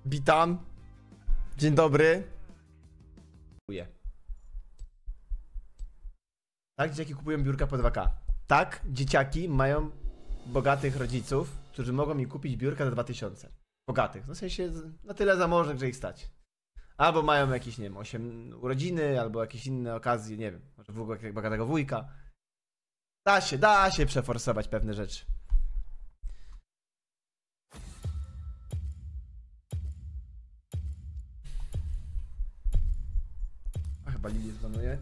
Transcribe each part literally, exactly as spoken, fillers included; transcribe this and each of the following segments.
Witam. Dzień dobry. Tak, dzieciaki kupują biurka po dwa K. Tak, dzieciaki mają bogatych rodziców, którzy mogą mi kupić biurka za dwa tysiące. Bogatych, no w sensie na tyle zamożnych, że ich stać. Albo mają jakieś, nie wiem, osiem urodziny, albo jakieś inne okazje, nie wiem, może w ogóle jakiegoś bogatego wujka. Da się, da się przeforsować pewne rzeczy. A chyba Lili zbanuje.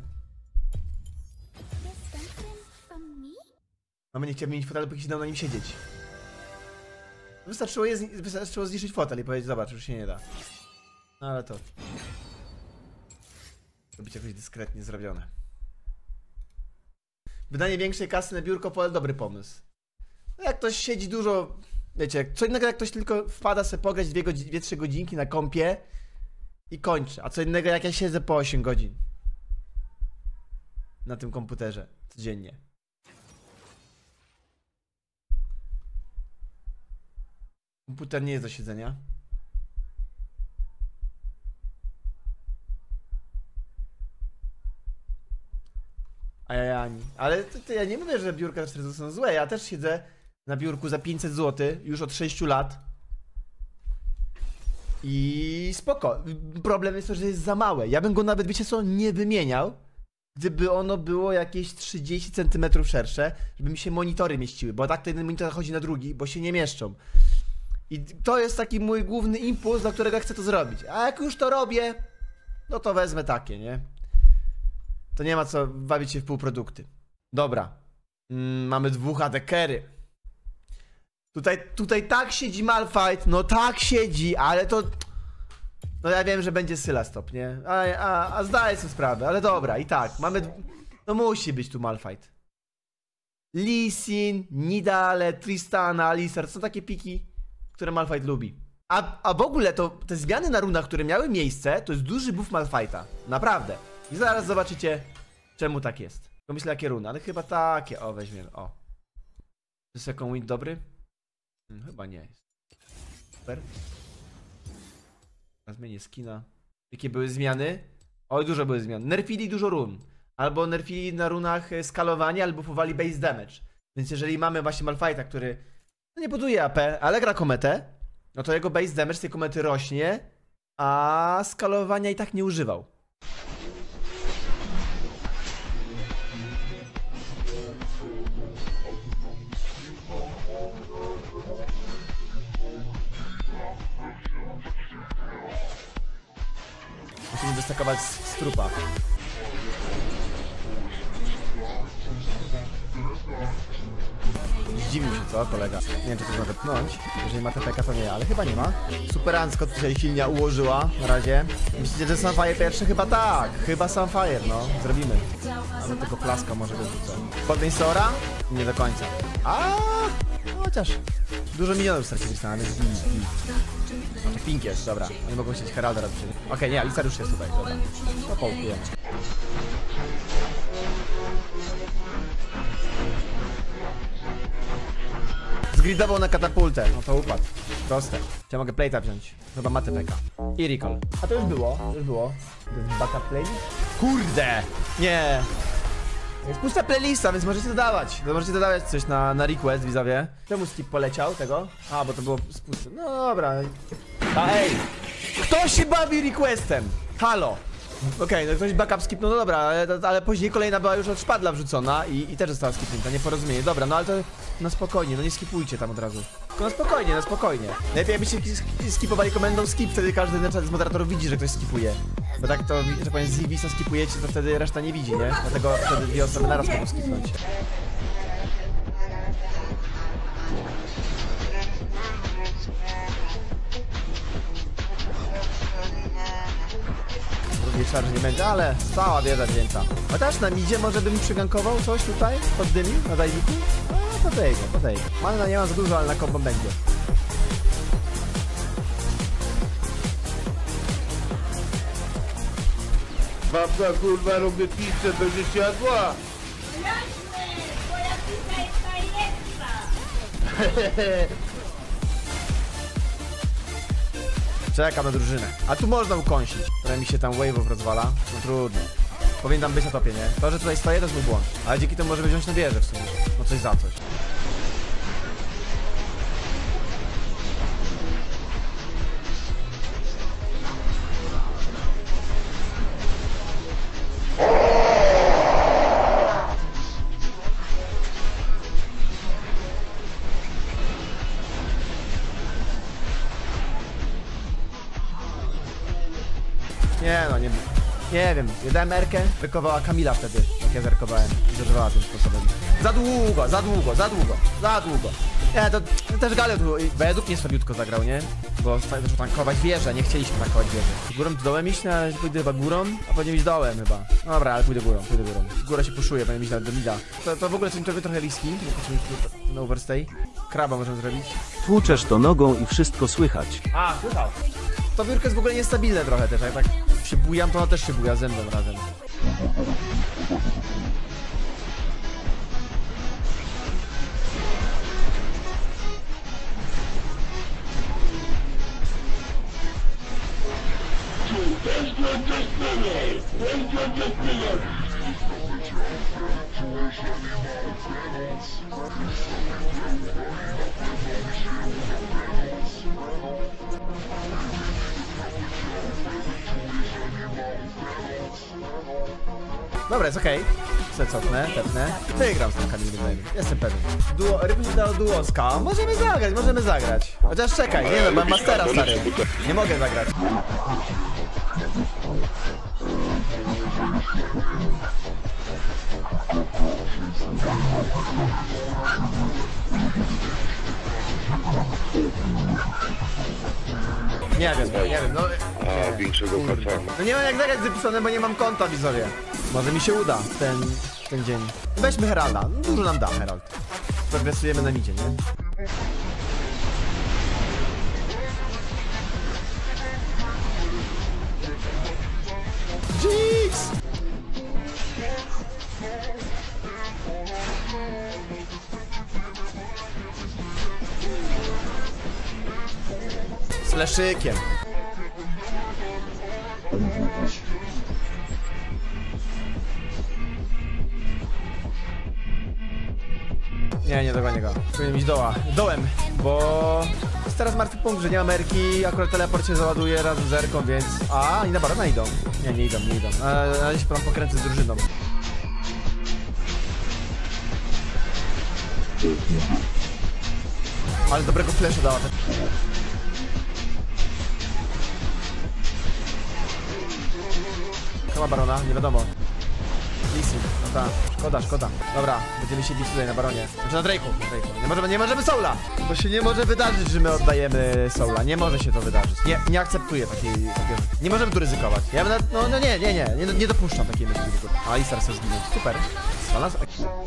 Mama nie chciała mieć fotelu, póki się dał na nim siedzieć. Wystarczyło, je, wystarczyło zniszczyć fotel i powiedzieć, zobacz, już się nie da. No ale to... Robić jakoś dyskretnie zrobione. Wydanie większej kasy na biurko to dobry pomysł. No jak ktoś siedzi dużo... Wiecie, co innego jak ktoś tylko wpada sobie pograć dwie trzy godzinki na kompie i kończy. A co innego jak ja siedzę po osiem godzin. Na tym komputerze. Codziennie. Komputer nie jest do siedzenia. A ja, ja ale to, to ja nie mówię, że biurka cztery są złe. Ja też siedzę na biurku za pięćset złotych już od sześciu lat. I spoko. Problem jest to, że jest za małe. Ja bym go nawet, wiecie co, nie wymieniał, gdyby ono było jakieś trzydzieści centymetrów szersze, żeby mi się monitory mieściły, bo tak to jeden monitor chodzi na drugi, bo się nie mieszczą. I to jest taki mój główny impuls, dla którego chcę to zrobić. A jak już to robię, no to wezmę takie, nie? To nie ma co bawić się w półprodukty. Dobra. Mm, mamy dwóch adekery. Tutaj, tutaj tak siedzi Malphite, no tak siedzi, ale to... No ja wiem, że będzie Syla stop, nie? A, a, a zdaję sobie sprawę, ale dobra, i tak, mamy... No musi być tu Malphite. Lee Sin, Nidale, Tristana, Alistar, to są takie piki, które Malphite lubi. A, a w ogóle to te zmiany na runach, które miały miejsce, to jest duży buff Malphite'a. Naprawdę. I zaraz zobaczycie, czemu tak jest. Pomyślę, jakie runy, ale chyba takie. O, weźmiemy, o. Czy second wind dobry? Hmm, chyba nie jest. Super. Zmienię skina. Jakie były zmiany? Oj, dużo były zmian. Nerfili dużo run. Albo nerfili na runach skalowanie, albo buffowali base damage. Więc jeżeli mamy właśnie Malphite'a, który no nie buduje A P, ale gra kometę, no to jego base damage z tej komety rośnie, a skalowania i tak nie używał. Musimy wystakować z, z trupa. Zdziwił się, co, kolega? Nie wiem, czy to może pchnąć. Jeżeli ma T P K, to nie, ale chyba nie ma. Superancko tutaj silnia ułożyła na razie. Myślicie, że Sunfire pierwszy? Chyba tak. Chyba Sunfire, no. Zrobimy. Ale tego plaska może wyrzucę. Podnej Sora? Nie do końca. A, chociaż. Dużo milionów stracili na więc gili, gili. No to Pink jest, dobra. Nie mogą chcieć Heralda robić. Okej, okay, nie, Alistar już jest tutaj, dobra. To połkujemy. Zgridował na katapultę, no to upadł. Proste. Ja mogę plate'a wziąć. Chyba ma T P K. I recall. A to już było, to już było. To jest backup playlist? Kurde! Nie! Jest pusta playlista, więc możecie dodawać. Możecie dodawać coś na, na request, widzowie. Czemu skip poleciał tego? A, bo to było spuste. No dobra. A ej! Kto się bawi requestem? Halo! Okej, okay, no ktoś backup skipnął, no dobra, ale, ale później kolejna była już od szpadla wrzucona i, i też została skipnięta, nieporozumienie. Dobra, no ale to na spokojnie, no nie skipujcie tam od razu. Tylko na spokojnie, na spokojnie. Lepiej jakbyście skipowali komendą skip, wtedy każdy z moderatorów widzi, że ktoś skipuje. Bo tak to, że powiem, z Visa skipujecie, to wtedy reszta nie widzi, nie? Dlatego wtedy dwie osoby naraz mogą skipnąć. Wieczorze nie będzie, ale cała wiedza wzięta. Chociaż na midzie może bym przygankował coś tutaj, poddymił, na dajniku. No podejdę, podejdę. Mana nie ma za dużo, ale na kombo będzie. Babka kurwa robię pizzę, będziesz jadła? Jasne, twoja pizza jest najlepsza! Czekam na drużynę. A tu można ukąsić. Trochę mi się tam wave'ów rozwala. No trudno. Powinien tam być na topie, nie? To, że tutaj stoję, to jest mój błąd. Ale dzięki temu możemy wziąć na wieżę w sumie. No coś za coś. Nie no, nie, nie wiem, jadałem Erkę, zerkowała Kamila wtedy, jak ja zerkowałem i zużywała tym sposobem. Za długo, za długo, za długo, za długo. Nie, to, to też Galio tu według mnie słabiutko zagrał, nie? Bo zaczął tankować wieżę, nie chcieliśmy tankować wieżę. Górą czy dołem iść? No, pójdę chyba górą, a powinien iść dołem chyba. Dobra, ale pójdę górą, pójdę górą. Góra się puszuje, powinien iść na do mida. To, to w ogóle coś trochę riski, na overstay. Kraba możemy zrobić. Tłuczesz to nogą i wszystko słychać. A, słychał. To biurko jest w ogóle niestabilne trochę też, jak tak się bujam, to ona też się buja ze mną razem. Dobra, jest okej. Okay. Cofnę, tepnę. Wygram z tym Kamilem, jestem pewien. Duo, Rybnik dał duoska. Możemy zagrać, możemy zagrać. Chociaż czekaj, nie no, mam mastera stary. Nie mogę zagrać. Nie wiem, nie wiem, no... A, większego kafana. No nie mam jak zagrać z Epsonem, bo nie mam konta, widzowie. Może mi się uda ten, ten dzień. Weźmy Heralda, dużo nam da Herald. Progresujemy na midzie, nie? Jeez! Z leszykiem. Nie, nie dogonię go. Powinien iść doła. Dołem, bo jest teraz martwy punkt, że nie ma Merki, akurat teleport się załaduje razem z Erką, więc... A, i na barona idą. Nie, nie idą, nie idą. Ale na razie się tam pokręcę z drużyną. Ale dobrego flasha dała. Chyba barona, nie wiadomo. Lisy, no tak, szkoda, szkoda. Dobra, będziemy siedzieć tutaj na baronie. Znaczy na Drake'u, na Drake'u. Nie możemy, nie możemy Soula! Bo się nie może wydarzyć, że my oddajemy Soula. Nie może się to wydarzyć. Nie, nie akceptuję takiej, takiej... Nie możemy tu ryzykować. Ja będę, no, no nie, nie, nie, nie, nie dopuszczam takiej myśli. A Isar chce zginąć. Super. Znalazł...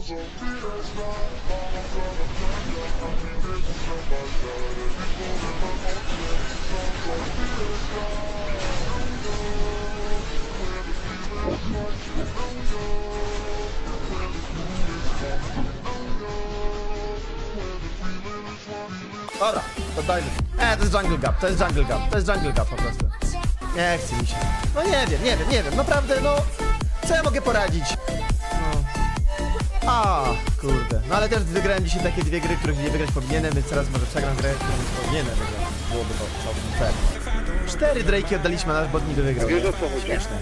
Dobra, to dajmy. E, to jest jungle gap, to jest jungle gap, to jest jungle gap po prostu. Nie chce mi się. No nie wiem, nie wiem, nie wiem, naprawdę, no... Co ja mogę poradzić? No... A, kurde. No ale też wygrałem dzisiaj takie dwie gry, których nie wygrać powinienem, więc teraz może przegram grę, którą powinienem wygrać. Byłoby to całkiem fair. Cztery Drake'i oddaliśmy, a nasz bot niby wygrał. Wiesz, o co chodzi? Śmieszne.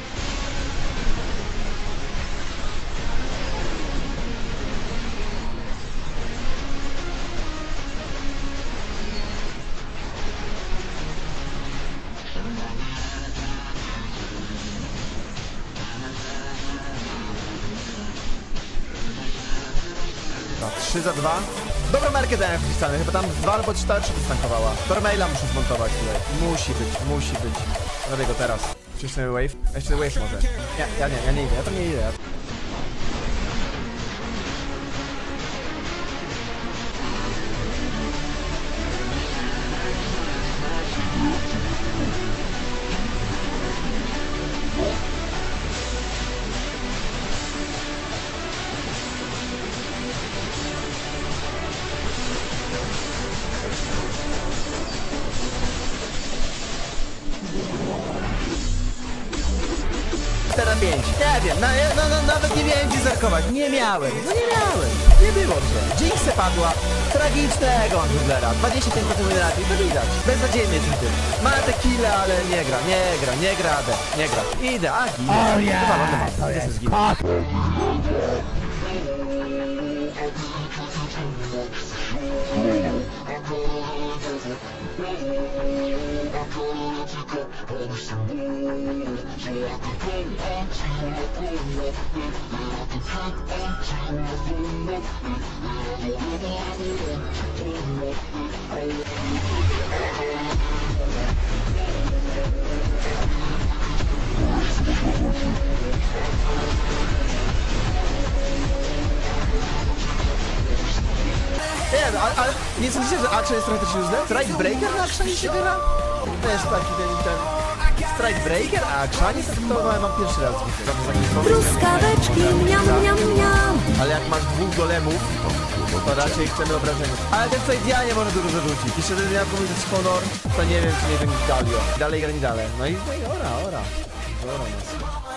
trzy za dwa. Dobrą markę dałem wpisane, chyba tam dwa albo trzy stankowała. Tormaila muszę zmontować tutaj. Musi być, musi być. Robię go teraz. Wcisnę wave. Jeszcze wave może. Nie, ja nie, ja nie idę, ja tam nie idę. Ja... Teraz pięć. Nie wiem, na, no, no, nawet nie miałem gdzie zerkować. Nie miałem, no nie miałem. Nie było gdzie. Jinxie padła. Tragicznego Anglera. dwadzieścia pięć procent lepiej, to widać. Beznadziejnie jest tym. Ma te kile, ale nie gra, nie gra, nie gra, Ade. Nie gra. Idę, Agi. O nie, to jest kot. Nie, ale, ale nie sądzicie, że Action jest trochę też useless? Strike Breaker na Actionie się gra? To jest taki ten, ten... Strike Breaker, a Actionie to mam pierwszy raz widzę. Truskaweczki, miam, miam, miam. Ale jak masz dwóch golemów, to raczej chcemy obrażenia. Ale ten co idealnie może dużo zarzucić. Jeszcze ten jak mówisz Honor, to nie wiem, czy nie wiem Galio. Dalej gra nie dalej. No i, no i ora, ora. Ora nas.